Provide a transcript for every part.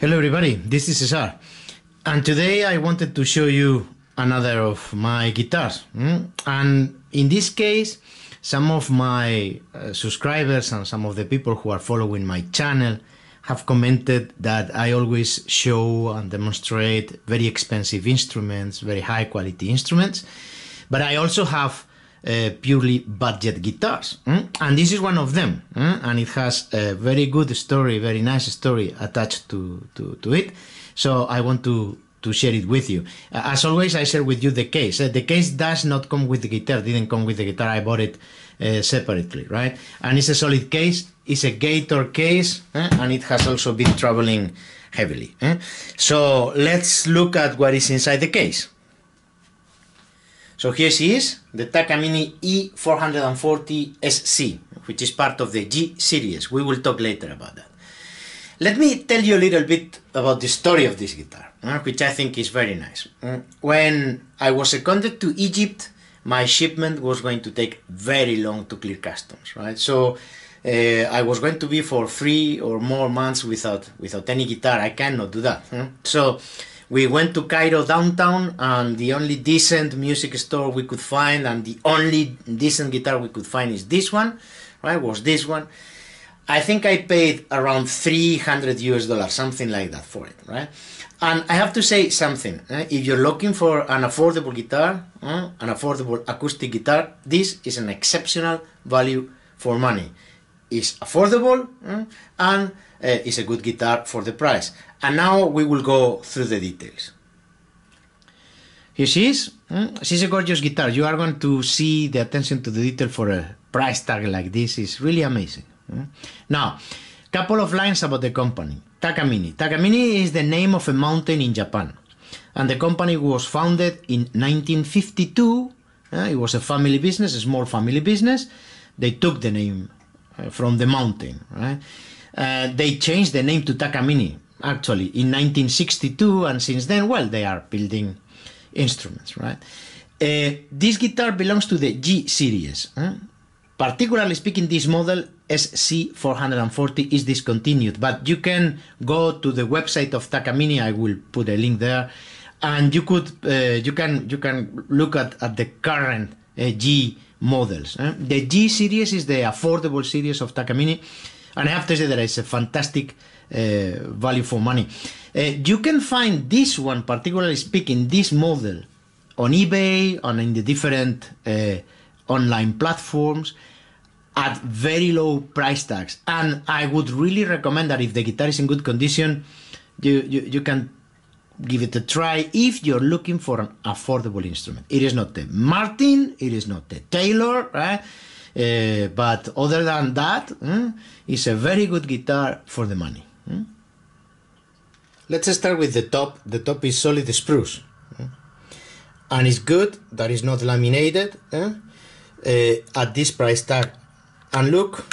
Hello everybody, this is Cesar, and today I wanted to show you another of my guitars. And in this case, some of my subscribers and some of the people who are following my channel have commented that I always show and demonstrate very expensive instruments, very high quality instruments, but I also have purely budget guitars, and this is one of them, and it has a very good story, very nice story attached to it, so I want to share it with you. As always, I share with you the case. The case does not come with the guitar, didn't come with the guitar, I bought it separately, right? And it's a solid case, it's a Gator case, and it has also been traveling heavily. So let's look at what is inside the case. So here she is, the Takamine E440 SC, which is part of the G series. We will talk later about that. Let me tell you a little bit about the story of this guitar, which I think is very nice. When I was seconded to Egypt, my shipment was going to take very long to clear customs, right? So I was going to be for 3 or more months without any guitar. I cannot do that. So we went to Cairo downtown, and the only decent music store we could find and the only decent guitar we could find is this one, right? Was this one. I think I paid around $300, something like that for it, right? And I have to say something. If you're looking for an affordable guitar, an affordable acoustic guitar, this is an exceptional value for money. It's affordable and it's a good guitar for the price. And now we will go through the details. Here she is. She's a gorgeous guitar. You are going to see the attention to the detail for a price tag like this is really amazing. Now, couple of lines about the company. Takamine. Takamine is the name of a mountain in Japan. And the company was founded in 1952. It was a family business, a small family business. They took the name from the mountain, right? They changed the name to Takamine actually in 1962, and since then, well, they are building instruments, right? This guitar belongs to the G series. Particularly speaking, this model SC440 is discontinued, but you can go to the website of Takamine. I will put a link there, and you can look at the current G models. The G series is the affordable series of Takamine, and I have to say that it's a fantastic value for money. You can find this one, particularly speaking, this model on eBay and in the different online platforms at very low price tags. And I would really recommend that if the guitar is in good condition, you can give it a try if you're looking for an affordable instrument. It is not the Martin, it is not the Taylor, right? But other than that, it's a very good guitar for the money. Let's start with the top. The top is solid spruce, and it's good that it's not laminated at this price tag. And look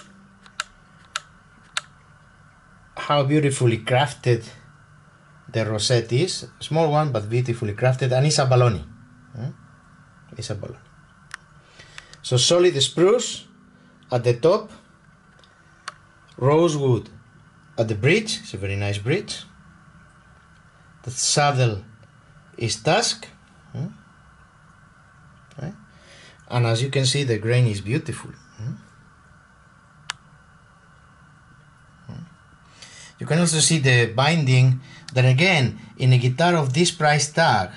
how beautifully crafted the rosette is. Small one, but beautifully crafted, and it's a Baloni. It's a Baloni. So solid spruce at the top, rosewood at the bridge. It's a very nice bridge. The saddle is tusk, right? And as you can see, the grain is beautiful. You can also see the binding, that again, in a guitar of this price tag,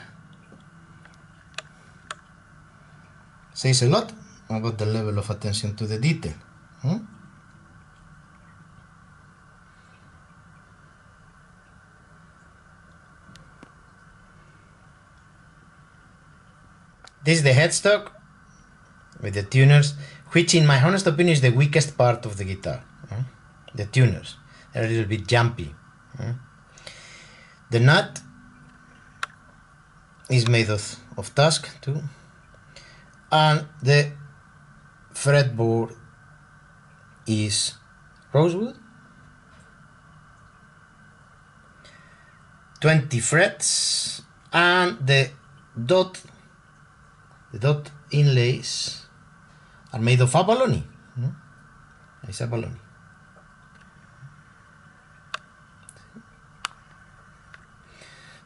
says a lot about the level of attention to the detail. This is the headstock with the tuners, which in my honest opinion is the weakest part of the guitar. The tuners, they're a little bit jumpy. The nut is made of tusk too, and the fretboard is rosewood. 20 frets, and the dot inlays are made of abalone. It's abalone.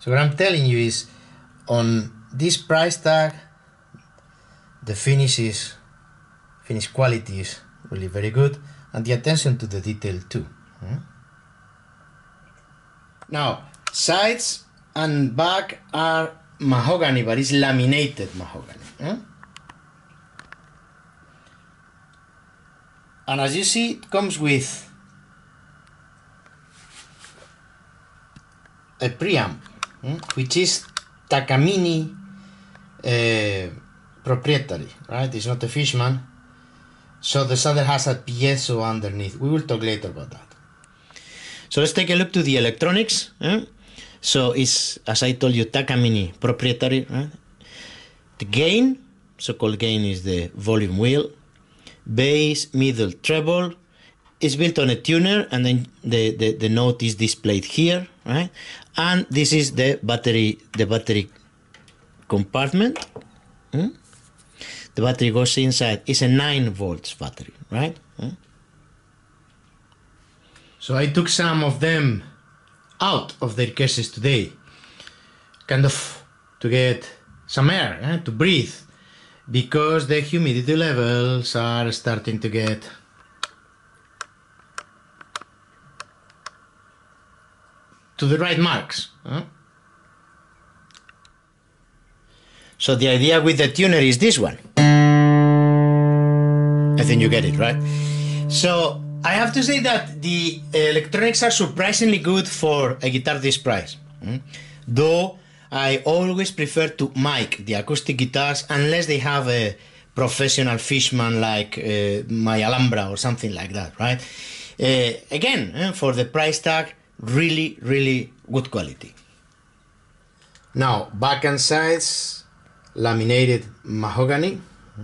So what I'm telling you is, on this price tag, the finish quality is really very good, and the attention to the detail too. Now, sides and back are mahogany, but it's laminated mahogany. And as you see, it comes with a preamp, which is Takamine proprietary, right? It's not a Fishman. So the saddle has a piezo underneath. We will talk later about that. So let's take a look to the electronics. So it's, as I told you, Takamine proprietary, right? The gain, so-called gain, is the volume wheel. Bass, middle, treble is built on a tuner, and then the note is displayed here, right? And this is the battery compartment. The battery goes inside. It's a 9 volts battery, right? So I took some of them out of their cases today, kind of to get some air, to breathe, because the humidity levels are starting to get to the right marks. So the idea with the tuner is this one. I think you get it, right? So I have to say that the electronics are surprisingly good for a guitar this price. Though I always prefer to mic the acoustic guitars unless they have a professional Fishman like my Alhambra or something like that, right? Again, for the price tag, really, really good quality. Now, back and sides, laminated mahogany.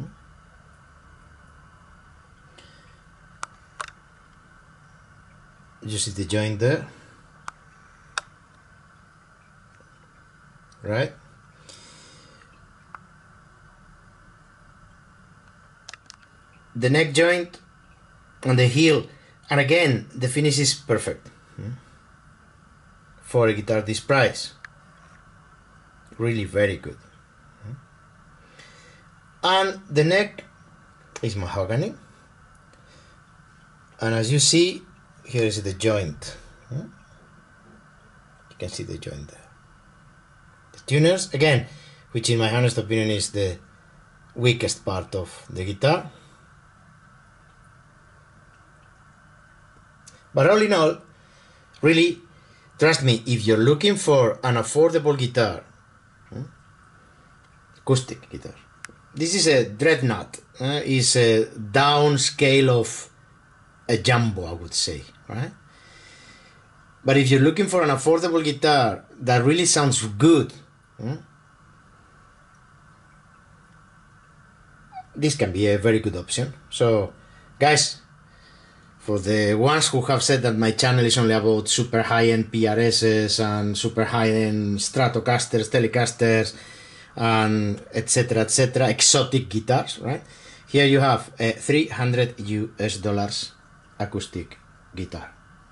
You see the joint there, right? The neck joint and the heel, and again the finish is perfect for a guitar this price. Really very good. And the neck is mahogany, and as you see, here is the joint. You can see the joint there. The tuners, again, which in my honest opinion is the weakest part of the guitar. But all in all, really, trust me, if you're looking for an affordable guitar, acoustic guitar, this is a Dreadnought. It's a down scale of a jumbo, I would say, right? But if you're looking for an affordable guitar that really sounds good, this can be a very good option. So, guys, for the ones who have said that my channel is only about super high-end PRSs and super high-end Stratocasters, Telecasters, and etc., exotic guitars, right? Here you have a $300 US acoustic guitar.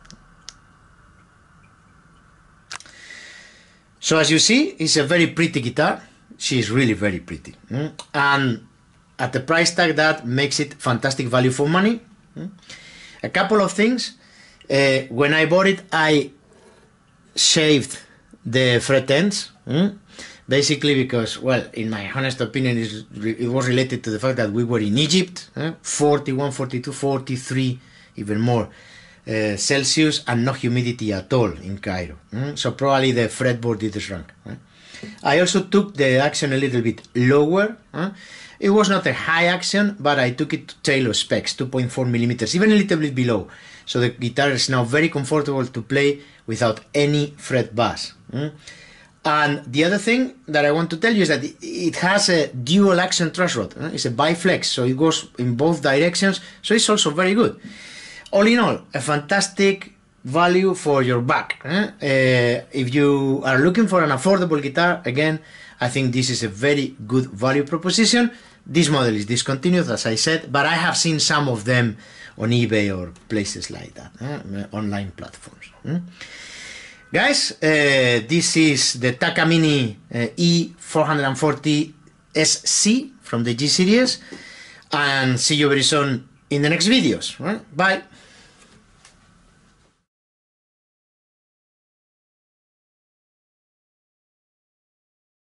So as you see, it's a very pretty guitar. She's really very pretty, and at the price tag that makes it fantastic value for money. A couple of things. When I bought it, I shaved the fret ends, basically because, well, in my honest opinion, it was related to the fact that we were in Egypt, 41, 42, 43, even more Celsius, and no humidity at all in Cairo. So probably the fretboard did shrunk. I also took the action a little bit lower. It was not a high action, but I took it to Taylor specs, 2.4 millimeters, even a little bit below. So the guitar is now very comfortable to play without any fret bass. And the other thing that I want to tell you is that it has a dual action truss rod. It's a biflex, so it goes in both directions, so it's also very good. All in all, a fantastic value for your buck. If you are looking for an affordable guitar, again, I think this is a very good value proposition. This model is discontinued, as I said, but I have seen some of them on eBay or places like that, online platforms. Guys, this is the Takamine E440 SC from the G series, and see you very soon in the next videos. Right? Bye.